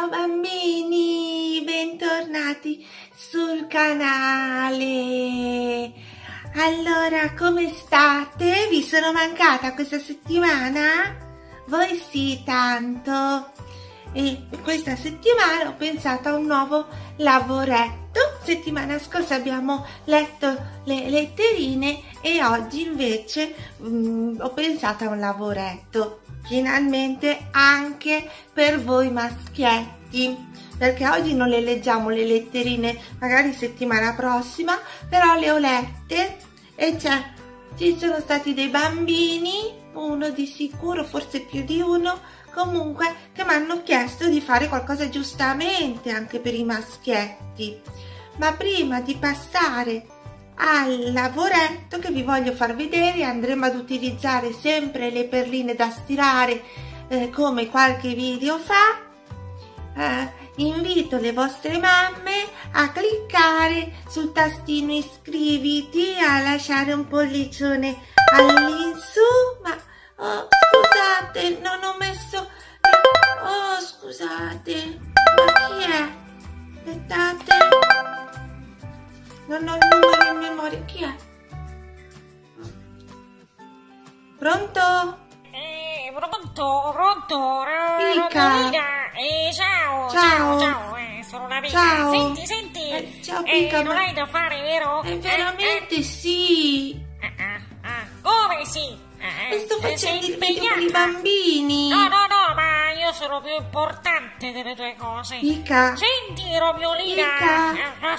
Ciao bambini, bentornati sul canale. Allora, come state? Vi sono mancata questa settimana? Voi sì, tanto. E questa settimana ho pensato a un nuovo lavoretto. Settimana scorsa abbiamo letto le letterine e oggi invece ho pensato a un lavoretto. Finalmente anche per voi maschietti, perché oggi non le leggiamo le letterine, magari settimana prossima, però le ho lette e ci sono stati dei bambini, uno di sicuro, forse più di uno, comunque, che mi hanno chiesto di fare qualcosa giustamente anche per i maschietti. Ma prima di passare al lavoretto che vi voglio far vedere, andremo ad utilizzare sempre le perline da stirare come qualche video fa. Invito le vostre mamme a cliccare sul tastino iscriviti, a lasciare un pollicione all'insù. Ma scusate, non ho messo, scusate, ma chi è? Aspettate, non ho il numero in memoria. Chi è? Pronto? Pronto? Pica. Ciao. Sono una Pica. Ciao. Senti. Ciao Pica. Non hai da fare, vero? Veramente sì. Come sì? Sto facendo sei il video impegnata? per i bambini. No, ma io sono più importante delle tue cose. Pica. Senti, Romiolina. Pica.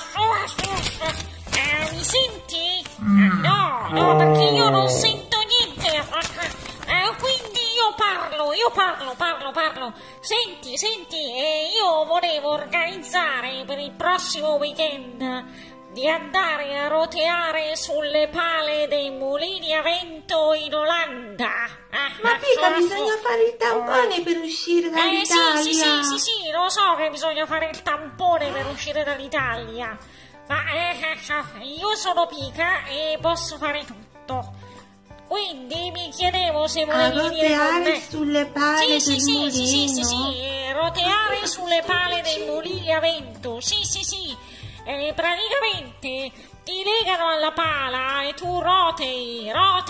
Mi senti? No, perché io non sento niente. Quindi io parlo. Senti, io volevo organizzare per il prossimo weekend di andare a roteare sulle pale dei mulini a vento in Olanda. Ma Pica, bisogna fare il tampone per uscire dall'Italia. Sì, lo so che bisogna fare il tampone per uscire dall'Italia. Ma io sono Pica e posso fare tutto. Quindi mi chiedevo se volevi venire con me. Sulle pale del mulino. Sì, roteare sulle pale dei mulini a vento. Sì. Praticamente ti legano alla pala e tu rotei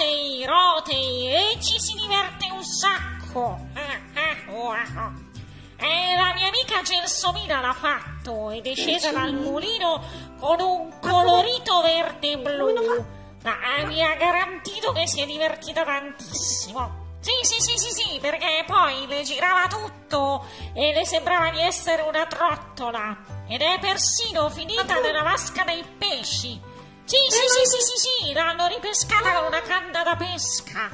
e ci si diverte un sacco. La mia amica Gelsomina l'ha fatto ed è scesa dal mulino con un colorito verde e blu. Ma mi ha garantito che si è divertita tantissimo. Sì, perché poi le girava tutto e le sembrava di essere una trottola ed è persino finita nella vasca dei pesci. Sì, l'hanno ripescata con una canna da pesca.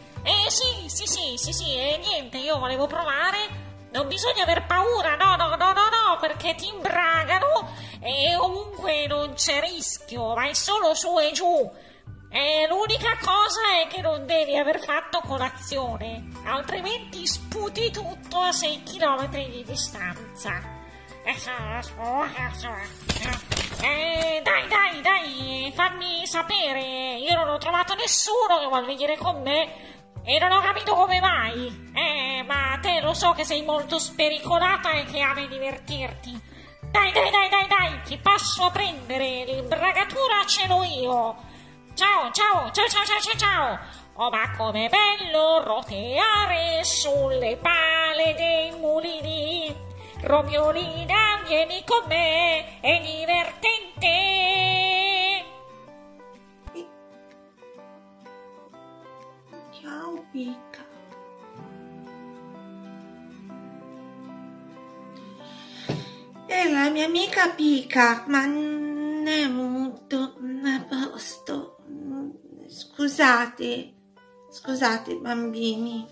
Sì, e niente, io volevo provare. Non bisogna aver paura, no, perché ti imbragano e comunque non c'è rischio, vai solo su e giù. L'unica cosa è che non devi aver fatto colazione, altrimenti sputi tutto a 6 km di distanza. Dai, fammi sapere, io non ho trovato nessuno che vuole venire con me e non ho capito come mai. Ma te lo so che sei molto spericolata e che ami divertirti. Dai, ti passo a prendere, l'imbragatura ce l'ho io. Ciao. Oh, ma com'è bello roteare sulle pale dei mulini. Romiolina, vieni con me, è divertente. Ciao Pica. È la mia amica Pica, ma non è molto a posto. Scusate bambini,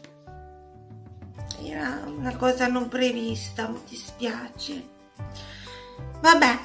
era una cosa non prevista, mi dispiace. Vabbè,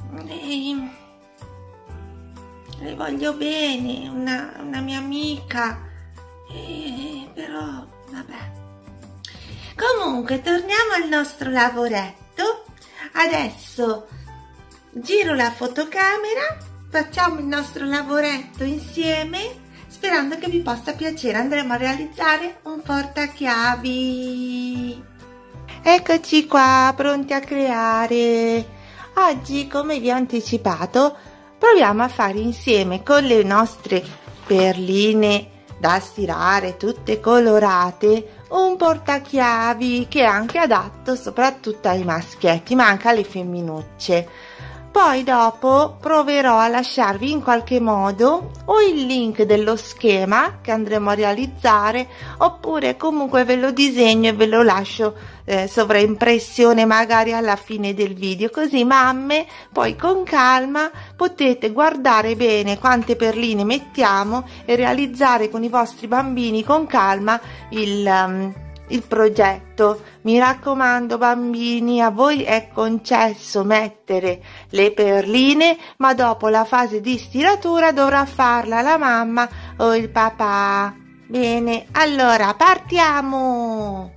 le voglio bene, una mia amica, però vabbè. Comunque torniamo al nostro lavoretto. Adesso giro la fotocamera, facciamo il nostro lavoretto insieme, sperando che vi possa piacere. Andremo a realizzare un portachiavi. Eccoci qua, pronti a creare. Oggi, come vi ho anticipato, proviamo a fare insieme con le nostre perline da stirare, tutte colorate, un portachiavi che è anche adatto soprattutto ai maschietti, ma anche alle femminucce. Poi dopo proverò a lasciarvi in qualche modo o il link dello schema che andremo a realizzare, oppure comunque ve lo disegno e ve lo lascio sovraimpressione magari alla fine del video, così mamme poi con calma potete guardare bene quante perline mettiamo e realizzare con i vostri bambini con calma il progetto. Mi raccomando bambini, a voi è concesso mettere le perline, ma dopo la fase di stiratura dovrà farla la mamma o il papà. Bene, allora partiamo!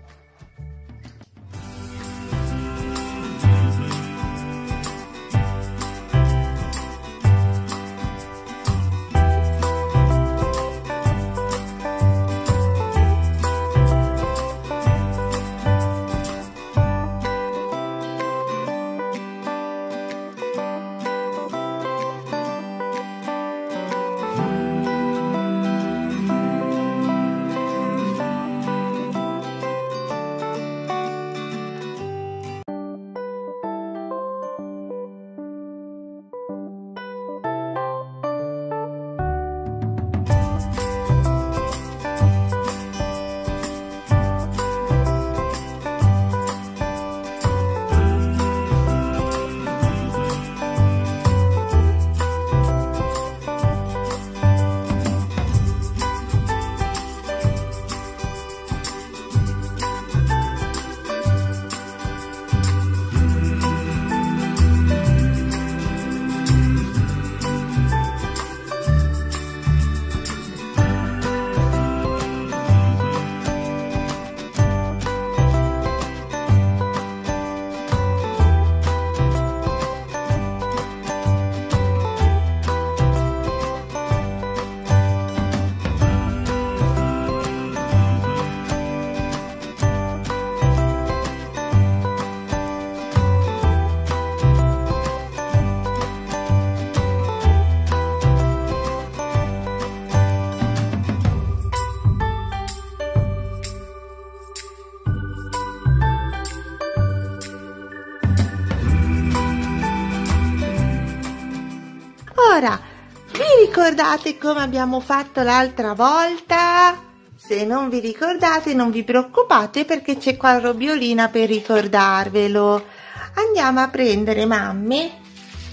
Ora, vi ricordate come abbiamo fatto l'altra volta? Se non vi ricordate non vi preoccupate, perché c'è qua Robiolina per ricordarvelo. Andiamo a prendere mamme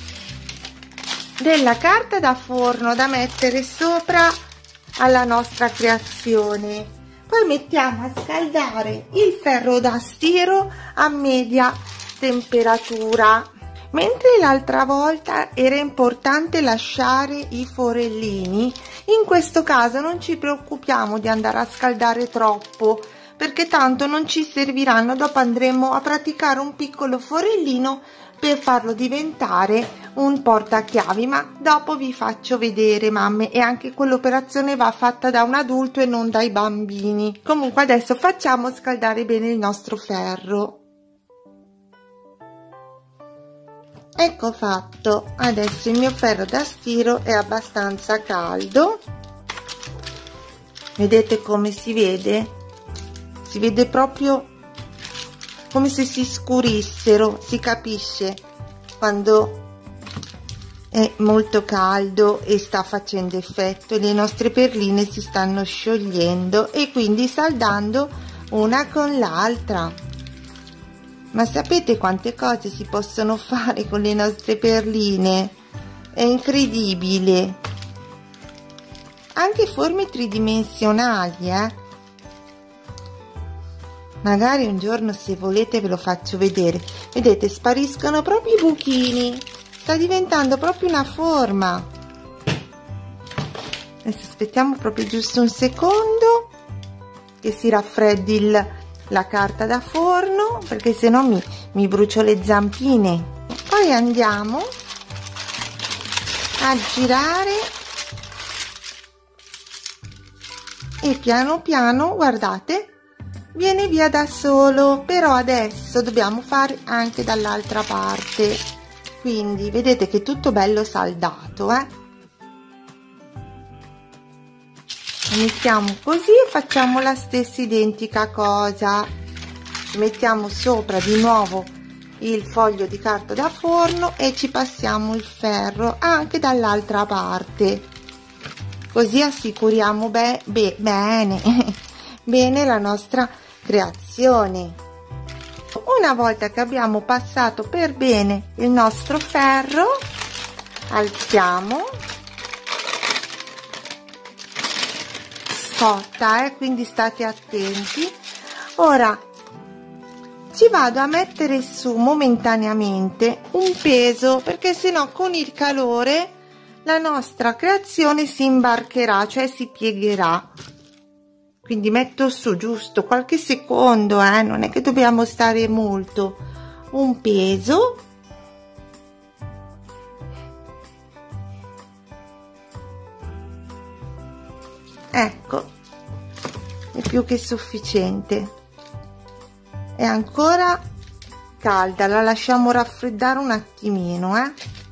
della carta da forno da mettere sopra alla nostra creazione. Poi mettiamo a scaldare il ferro da stiro a media temperatura. Mentre l'altra volta era importante lasciare i forellini, in questo caso non ci preoccupiamo di andare a scaldare troppo, perché tanto non ci serviranno. Dopo andremo a praticare un piccolo forellino per farlo diventare un portachiavi, ma dopo vi faccio vedere mamme, e anche quell'operazione va fatta da un adulto e non dai bambini. Comunque adesso facciamo scaldare bene il nostro ferro. Ecco fatto, adesso il mio ferro da stiro è abbastanza caldo. Vedete come si vede? Si vede proprio come se si scurissero, si capisce quando è molto caldo e sta facendo effetto, e le nostre perline si stanno sciogliendo e quindi saldando una con l'altra. Ma sapete quante cose si possono fare con le nostre perline? È incredibile! Anche forme tridimensionali, Magari un giorno, se volete, ve lo faccio vedere. Vedete, spariscono proprio i buchini. Sta diventando proprio una forma. Adesso aspettiamo proprio giusto un secondo che si raffreddi la carta da forno, perché se no mi brucio le zampine. Poi andiamo a girare e piano piano, guardate, viene via da solo. Però adesso dobbiamo fare anche dall'altra parte, quindi vedete che è tutto bello saldato, Lo mettiamo così e facciamo la stessa identica cosa. Ci mettiamo sopra di nuovo il foglio di carta da forno e ci passiamo il ferro anche dall'altra parte, così assicuriamo bene bene la nostra creazione. Una volta che abbiamo passato per bene il nostro ferro, alziamo, scotta, quindi state attenti. Ora ci vado a mettere su momentaneamente un peso, perché sennò con il calore la nostra creazione si imbarcherà, cioè si piegherà. Quindi metto su giusto qualche secondo, non è che dobbiamo stare molto, un peso. Ecco, è più che sufficiente. È ancora calda, la lasciamo raffreddare un attimino,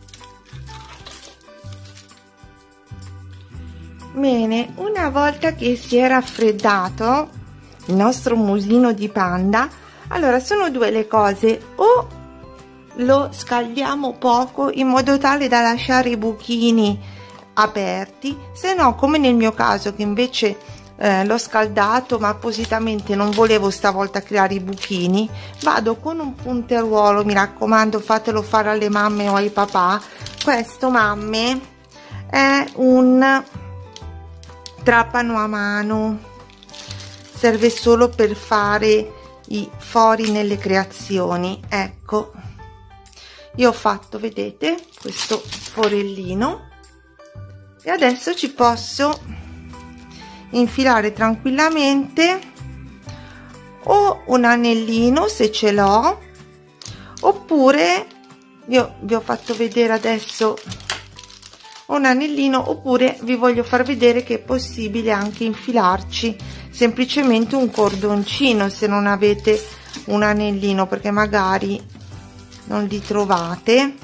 Bene, una volta che si è raffreddato il nostro musino di panda, allora sono due le cose: o lo scaldiamo poco in modo tale da lasciare i buchini aperti, se no, come nel mio caso che invece l'ho scaldato ma appositamente non volevo stavolta creare i buchini, vado con un punteruolo. Mi raccomando, fatelo fare alle mamme o ai papà. Questo, mamme, è un trapano a mano, serve solo per fare i fori nelle creazioni. Ecco, io ho fatto, vedete, questo forellino e adesso ci posso infilare tranquillamente o un anellino se ce l'ho, oppure io vi ho fatto vedere adesso un anellino, oppure vi voglio far vedere che è possibile anche infilarci semplicemente un cordoncino se non avete un anellino, perché magari non li trovate.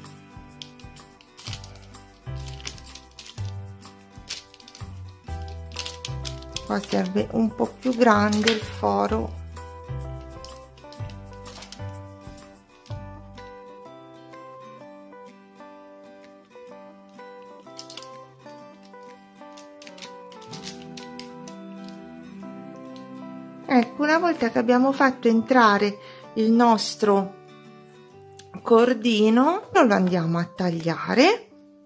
Qua serve un po' più grande il foro. Ecco, una volta che abbiamo fatto entrare il nostro cordino, lo andiamo a tagliare.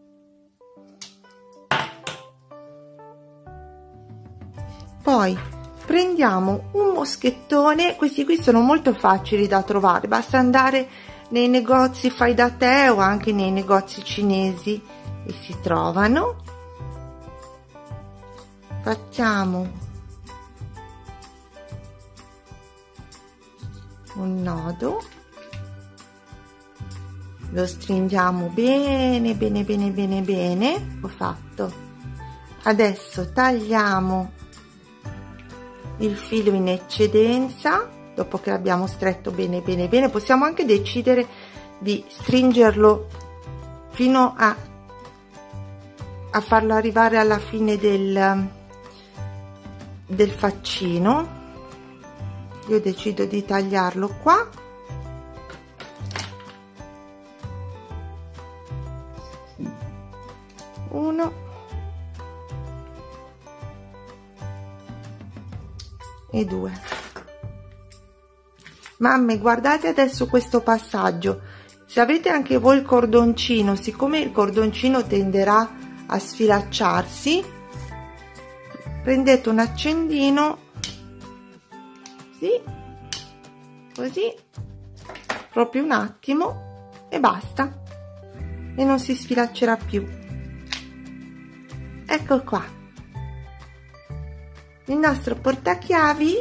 Poi prendiamo un moschettone, questi qui sono molto facili da trovare, basta andare nei negozi fai da te o anche nei negozi cinesi e si trovano. Facciamo un nodo, lo stringiamo bene bene bene bene bene. Ho fatto. Adesso tagliamo il filo in eccedenza dopo che l'abbiamo stretto bene bene bene. Possiamo anche decidere di stringerlo fino a farlo arrivare alla fine del faccino. Io decido di tagliarlo qua. Uno e due. Mamme, guardate adesso questo passaggio. Se avete anche voi il cordoncino, siccome il cordoncino tenderà a sfilacciarsi, prendete un accendino, sì, così, proprio un attimo e basta, e non si sfilaccerà più. Ecco qua il nostro portachiavi,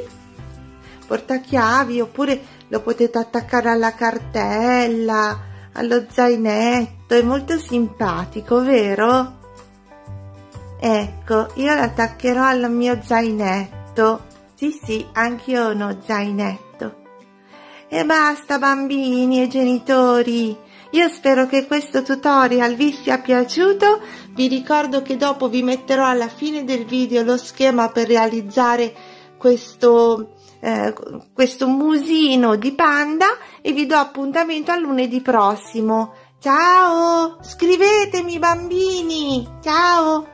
oppure lo potete attaccare alla cartella, allo zainetto, è molto simpatico, vero? Ecco, io lo attaccherò al mio zainetto Sì, anch'io ho uno zainetto. E basta bambini e genitori, io spero che questo tutorial vi sia piaciuto. Vi ricordo che dopo vi metterò alla fine del video lo schema per realizzare questo musino di panda e vi do appuntamento a lunedì prossimo. Ciao, scrivetemi bambini, ciao!